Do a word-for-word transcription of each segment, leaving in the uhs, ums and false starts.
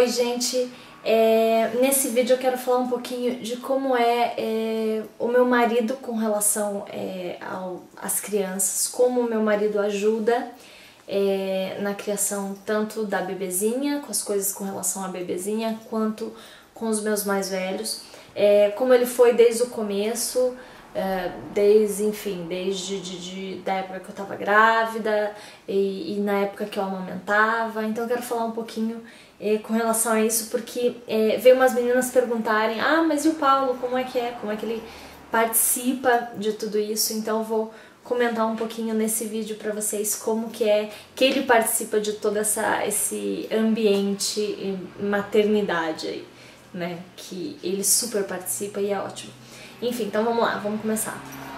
Oi, gente! É, nesse vídeo eu quero falar um pouquinho de como é, é o meu marido com relação é, ao, às crianças, como o meu marido ajuda é, na criação tanto da bebezinha, com as coisas com relação à bebezinha, quanto com os meus mais velhos, é, como ele foi desde o começo, é, desde, enfim, desde de, de, da época que eu tava grávida e, e na época que eu amamentava. Então eu quero falar um pouquinho é, com relação a isso, porque é, veio umas meninas perguntarem: ah, mas e o Paulo, como é que é? Como é que ele participa de tudo isso? Então eu vou comentar um pouquinho nesse vídeo pra vocês como que é que ele participa de todo essa, esse ambiente maternidade aí, né? Que ele super participa e é ótimo. Enfim, então vamos lá, vamos começar.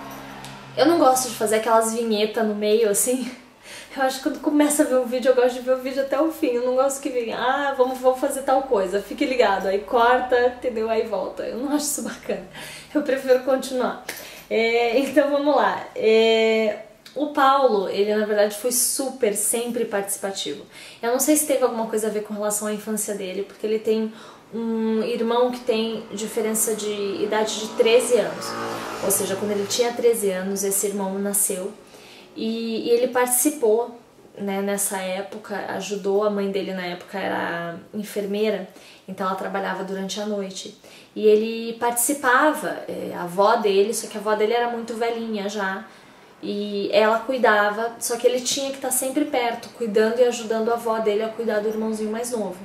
Eu não gosto de fazer aquelas vinhetas no meio, assim. Eu acho que quando começa a ver um vídeo, eu gosto de ver o vídeo até o fim. Eu não gosto que venha, ah, vamos, vamos fazer tal coisa, fique ligado. Aí corta, entendeu? Aí volta. Eu não acho isso bacana. Eu prefiro continuar. É, então vamos lá. É, o Paulo, ele na verdade foi super, sempre participativo. Eu não sei se teve alguma coisa a ver com relação à infância dele, porque ele tem um irmão que tem diferença de idade de treze anos. Ou seja, quando ele tinha treze anos, esse irmão nasceu. E, e ele participou, né, nessa época, ajudou. A mãe dele na época era enfermeira, então ela trabalhava durante a noite. E ele participava, é, a avó dele, só que a avó dele era muito velhinha já, e ela cuidava, só que ele tinha que estar sempre perto, cuidando e ajudando a avó dele a cuidar do irmãozinho mais novo.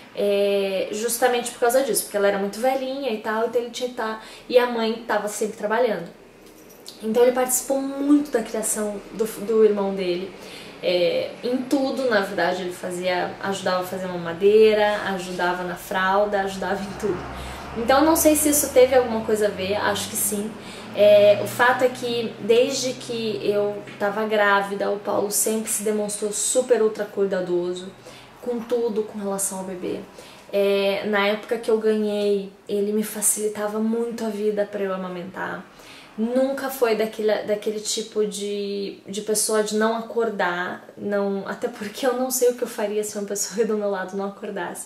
É, justamente por causa disso, porque ela era muito velhinha e tal, então ele tinha que estar, e a mãe estava sempre trabalhando. Então ele participou muito da criação do, do irmão dele, é, em tudo, na verdade. Ele fazia, ajudava a fazer mamadeira, ajudava na fralda, ajudava em tudo. Então não sei se isso teve alguma coisa a ver, acho que sim. É, o fato é que desde que eu estava grávida, o Paulo sempre se demonstrou super ultra cuidadoso com tudo com relação ao bebê. É, na época que eu ganhei, ele me facilitava muito a vida para eu amamentar. Nunca foi daquele, daquele tipo de, de pessoa de não acordar, não, até porque eu não sei o que eu faria se uma pessoa do meu lado não acordasse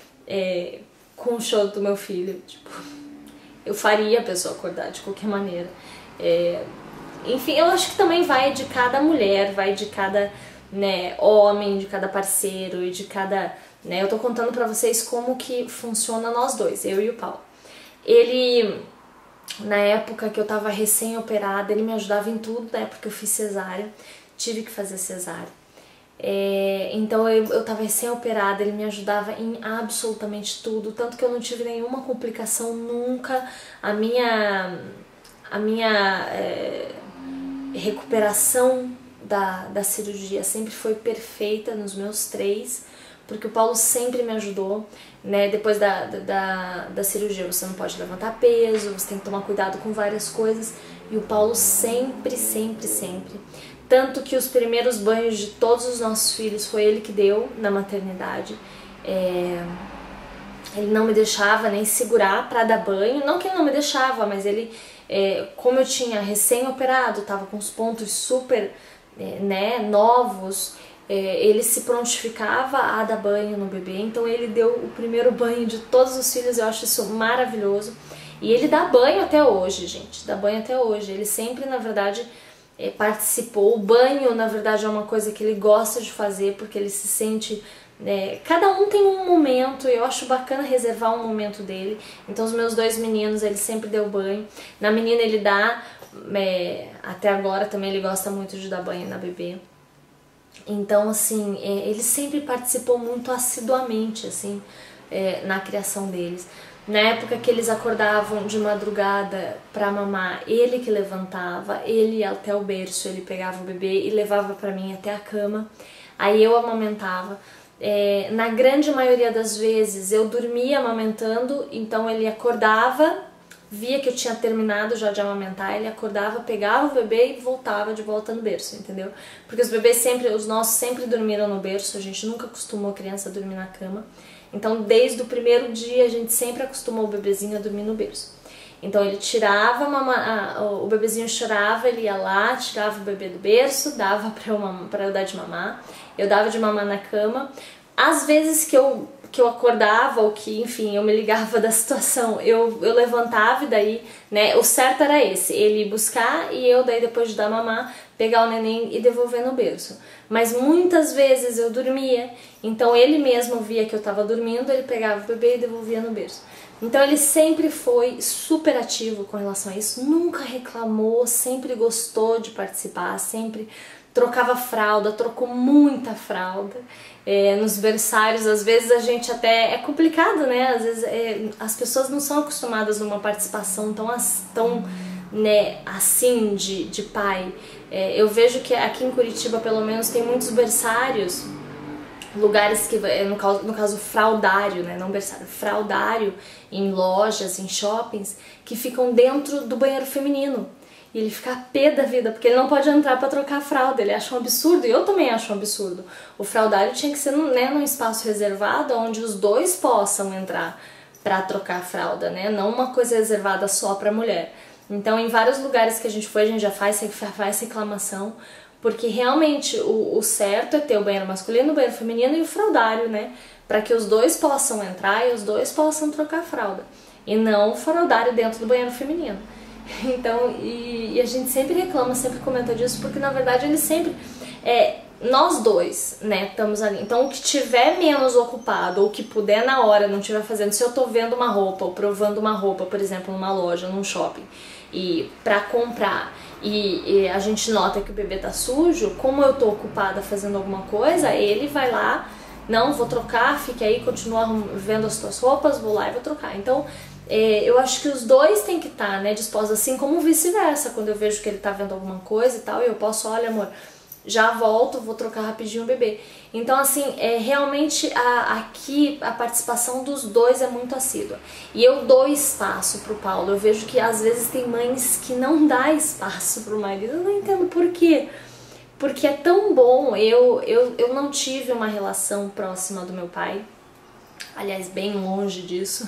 é, com o choro do meu filho. Tipo, eu faria a pessoa acordar de qualquer maneira. É, enfim, eu acho que também vai de cada mulher, vai de cada, né, homem, de cada parceiro e de cada, né, eu tô contando pra vocês como que funciona nós dois, eu e o Paulo. Ele, na época que eu tava recém-operada, ele me ajudava em tudo, né, porque eu fiz cesárea, tive que fazer cesárea. É, então eu, eu tava recém-operada, ele me ajudava em absolutamente tudo, tanto que eu não tive nenhuma complicação nunca. A minha, a minha é, recuperação da, da cirurgia sempre foi perfeita nos meus três, porque o Paulo sempre me ajudou, né? Depois da, da, da cirurgia você não pode levantar peso, você tem que tomar cuidado com várias coisas, e o Paulo sempre, sempre, sempre. Tanto que os primeiros banhos de todos os nossos filhos foi ele que deu na maternidade. É... Ele não me deixava nem segurar para dar banho, não que ele não me deixava, mas ele, é, como eu tinha recém-operado, tava com os pontos super, é, né, novos, é, ele se prontificava a dar banho no bebê, então ele deu o primeiro banho de todos os filhos. Eu acho isso maravilhoso. E ele dá banho até hoje, gente, dá banho até hoje. Ele sempre, na verdade, é, participou. O banho, na verdade, é uma coisa que ele gosta de fazer, porque ele se sente... É, cada um tem um momento, e eu acho bacana reservar um momento dele. Então os meus dois meninos, ele sempre deu banho. Na menina ele dá, é, até agora também ele gosta muito de dar banho na bebê. Então assim, é, ele sempre participou muito assiduamente, assim, é, na criação deles. Na época que eles acordavam de madrugada pra mamar, ele que levantava, ele ia até o berço, ele pegava o bebê e levava pra mim até a cama. Aí eu amamentava. É, na grande maioria das vezes eu dormia amamentando, então ele acordava, via que eu tinha terminado já de amamentar, ele acordava, pegava o bebê e voltava de volta no berço, entendeu? Porque os bebês sempre, os nossos sempre dormiram no berço, a gente nunca acostumou a criança a dormir na cama. Então desde o primeiro dia a gente sempre acostumou o bebezinho a dormir no berço. Então ele tirava, mama, o bebezinho chorava, ele ia lá, tirava o bebê do berço, dava pra eu, pra eu dar de mamar, eu dava de mamar na cama. Às vezes que eu, que eu acordava, ou que, enfim, eu me ligava da situação, eu, eu levantava e daí, né, o certo era esse, ele ir buscar e eu daí depois de dar mamar, pegar o neném e devolver no berço. Mas muitas vezes eu dormia, então ele mesmo via que eu tava dormindo, ele pegava o bebê e devolvia no berço. Então ele sempre foi super ativo com relação a isso, nunca reclamou, sempre gostou de participar, sempre trocava fralda, trocou muita fralda. É, nos berçários, às vezes a gente até... É complicado, né? Às vezes é, as pessoas não são acostumadas numa participação tão, tão né, assim de, de pai. É, eu vejo que aqui em Curitiba, pelo menos, tem muitos berçários, lugares que, no caso, no caso fraudário, né? Não berçário, fraudário, em lojas, em shoppings, que ficam dentro do banheiro feminino. E ele fica a pé da vida, porque ele não pode entrar para trocar a fralda, ele acha um absurdo, e eu também acho um absurdo. O fraldário tinha que ser, né, num espaço reservado, onde os dois possam entrar para trocar a fralda, né, não uma coisa reservada só para mulher. Então, em vários lugares que a gente foi, a gente já faz, faz reclamação, porque realmente o, o certo é ter o banheiro masculino, o banheiro feminino e o fraldário, né, para que os dois possam entrar e os dois possam trocar a fralda, e não o fraldário dentro do banheiro feminino. Então, e, e a gente sempre reclama, sempre comenta disso, porque na verdade ele sempre, é, nós dois, né, estamos ali. Então o que tiver menos ocupado, ou que puder na hora, não estiver fazendo, se eu tô vendo uma roupa, ou provando uma roupa, por exemplo, numa loja, num shopping, e pra comprar, e, e a gente nota que o bebê tá sujo, como eu tô ocupada fazendo alguma coisa, ele vai lá, não, vou trocar, fique aí, continua vendo as tuas roupas, vou lá e vou trocar. Então, É, eu acho que os dois têm que estar, né, dispostos, assim como vice-versa, quando eu vejo que ele tá vendo alguma coisa e tal, e eu posso, olha amor, já volto, vou trocar rapidinho o bebê. Então assim, é, realmente a, aqui a participação dos dois é muito assídua. E eu dou espaço pro Paulo, eu vejo que às vezes tem mães que não dá espaço pro marido, eu não entendo por quê. Porque é tão bom, eu, eu, eu não tive uma relação próxima do meu pai, aliás, bem longe disso.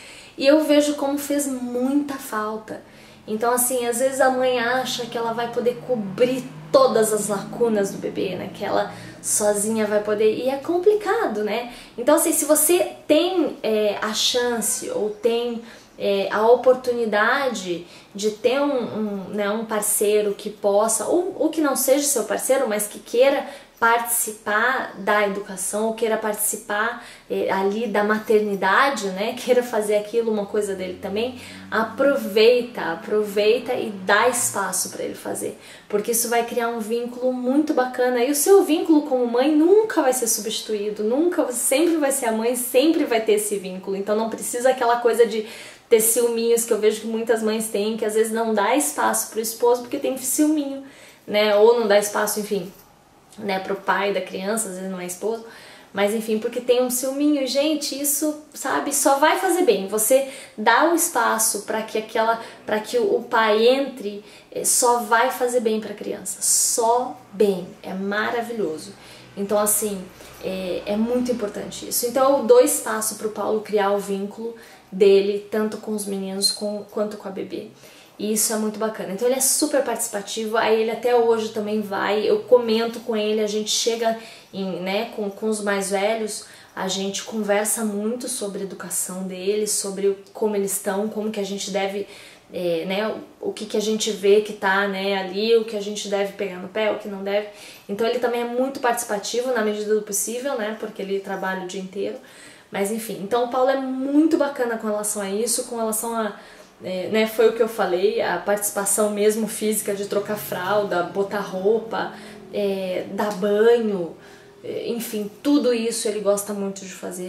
E eu vejo como fez muita falta. Então assim, às vezes a mãe acha que ela vai poder cobrir todas as lacunas do bebê, né? Que ela sozinha vai poder... E é complicado, né? Então assim, se você tem é, a chance ou tem é, a oportunidade de ter um, um, né, um parceiro que possa, ou, ou que não seja seu parceiro, mas que queira participar da educação, ou queira participar eh, ali da maternidade, né, queira fazer aquilo uma coisa dele também, aproveita, aproveita e dá espaço para ele fazer, porque isso vai criar um vínculo muito bacana, e o seu vínculo como mãe nunca vai ser substituído, nunca, você sempre vai ser a mãe, sempre vai ter esse vínculo, então não precisa aquela coisa de ter ciúminhos que eu vejo que muitas mães têm, que às vezes não dá espaço pro esposo porque tem ciúminho, né, ou não dá espaço, enfim, né, pro pai da criança, às vezes não é esposo, mas enfim, porque tem um ciúminho, gente, isso, sabe, só vai fazer bem, você dá o espaço para que aquela, para que o pai entre, só vai fazer bem para a criança, só bem, é maravilhoso. Então assim, é, é muito importante isso. Então eu dou espaço pro Paulo criar o vínculo dele, tanto com os meninos com, quanto com a bebê. E isso é muito bacana. Então ele é super participativo, aí ele até hoje também vai, eu comento com ele, a gente chega em, né, com, com os mais velhos, a gente conversa muito sobre a educação deles, sobre como eles estão, como que a gente deve, é, né, o, o que que a gente vê que tá, né, ali, o que a gente deve pegar no pé, o que não deve. Então ele também é muito participativo na medida do possível, né, porque ele trabalha o dia inteiro. Mas enfim, então o Paulo é muito bacana com relação a isso, com relação a... É, né, foi o que eu falei, a participação mesmo física de trocar fralda, botar roupa, é, dar banho, é, enfim, tudo isso ele gosta muito de fazer.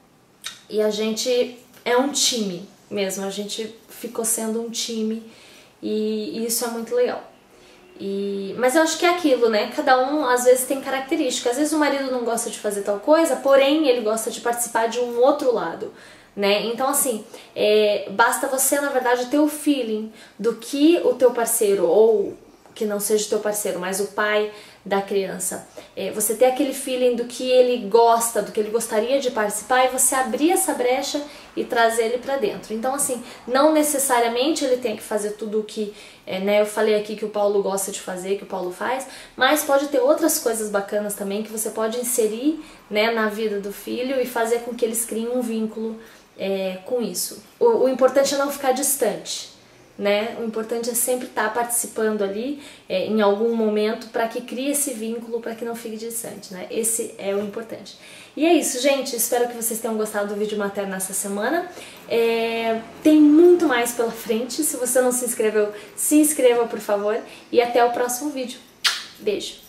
E a gente é um time mesmo, a gente ficou sendo um time e, e isso é muito legal. E, mas eu acho que é aquilo, né? Cada um às vezes tem características. Às vezes o marido não gosta de fazer tal coisa, porém ele gosta de participar de um outro lado. Né? Então assim, é, basta você na verdade ter o feeling do que o teu parceiro ou que não seja o teu parceiro, mas o pai da criança, é, você ter aquele feeling do que ele gosta, do que ele gostaria de participar, e você abrir essa brecha e trazer ele pra dentro. Então assim, não necessariamente ele tem que fazer tudo o que, é, né, eu falei aqui que o Paulo gosta de fazer, que o Paulo faz, mas pode ter outras coisas bacanas também que você pode inserir, né, na vida do filho e fazer com que eles criem um vínculo é, com isso. O, o importante é não ficar distante, né? O importante é sempre estar participando ali é, em algum momento para que crie esse vínculo, para que não fique distante, né? Esse é o importante. E é isso, gente. Espero que vocês tenham gostado do vídeo materno essa semana. É, tem muito mais pela frente. Se você não se inscreveu, se inscreva, por favor. E até o próximo vídeo. Beijo!